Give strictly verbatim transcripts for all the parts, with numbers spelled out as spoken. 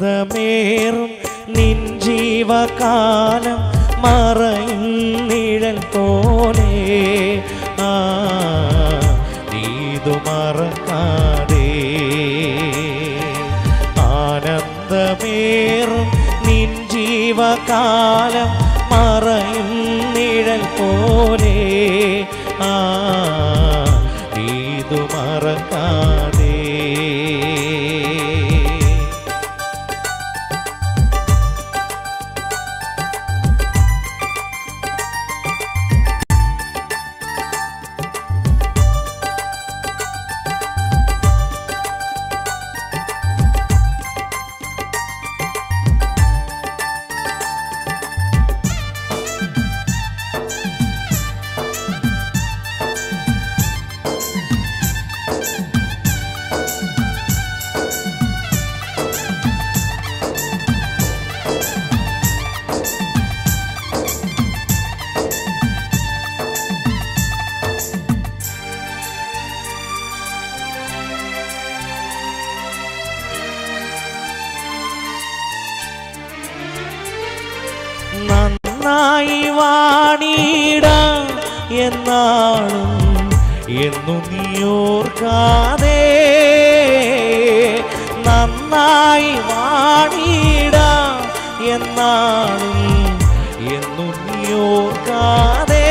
ആനന്ദമേറും നിൻ ജീവകാലം മറയും നിഴൽ പോലെ ആ നീതു മറക്കാതെ ആനന്ദമേറും നിൻ ജീവകാലം മറയും നിഴൽ പോലെ ആ നീതു മറക്കാതെ നന്നായി വാണിടാം എന്നാളും എന്നു നീയോർക്കാതെ നന്നായി വാണിടാം എന്നാളും എന്നു നീയോർക്കാതെ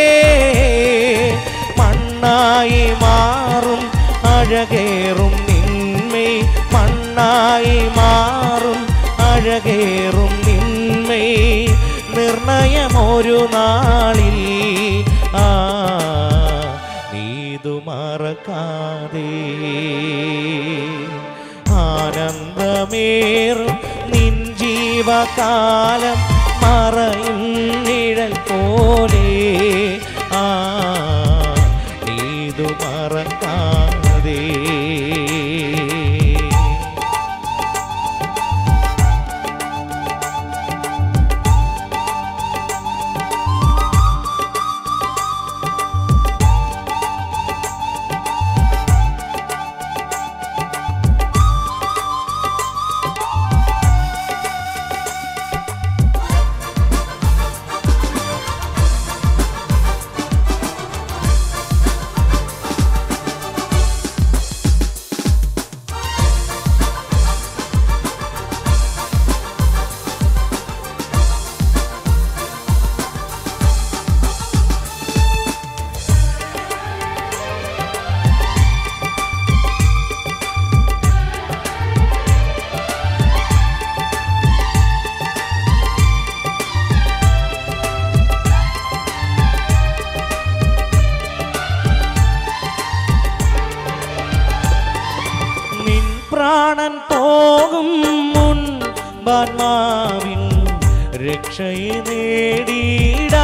മണ്ണായി മാറും അഴകേറും നിന്മേ മണ്ണായി മാറും അഴകേറും നിന്മേ നിർണയമൊരു നാളിൽ ആ നീതു മറക്കാതെ ആനന്ദമേറും നിൻ ജീവകാലം മറയും നിഴൽ പോലെ ആ നീതു മറക്കാതെ പ്രാണൻ പോകും മുൻ ബാത്മാവിൻ രക്ഷയെ നേടിടാ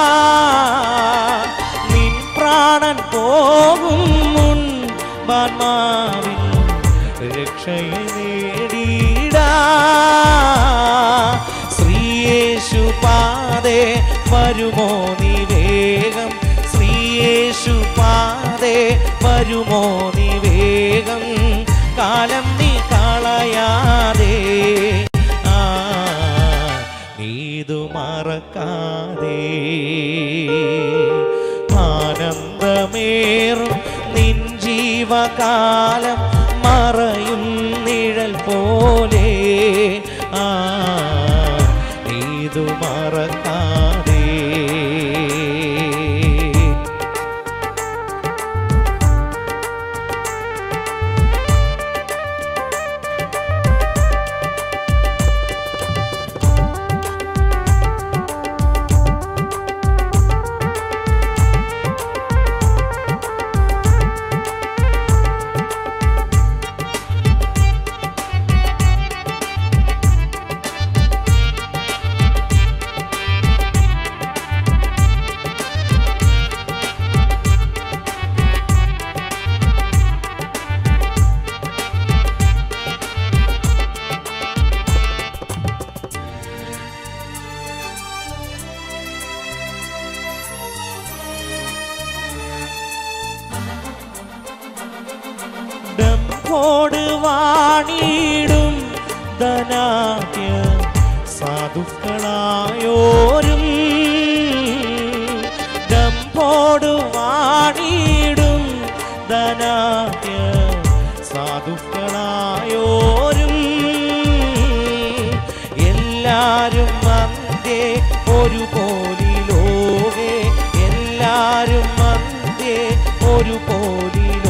നിൻ പ്രാണൻ പോകും മുൻ ബാത്മാവിൻ രക്ഷയെ നേടിടാ ശ്രീയേശു പാദേ വരുമോ നീ വേഗം ശ്രീയേശു പാദേ വരുമോ നീ വേഗം കാലം നീ കളയാതെ ആ നീതു മറക്കാതെ ആനന്ദമേറും നിൻ ജീവകാലം മറയും നിഴൽ പോലെ ആ നീതു മറക്കാതെ ഡംഭോട് വാണിടും ധനാഢ്യ സാധുക്കളായോരും ദമ്പോടു വാണിടും ധനാഢ്യ സാധുക്കളായോരും എല്ലാരും മന്ദേ ഒരു പോലിലോവേ എല്ലാരും മന്ദേ ഒരു പോലിൽ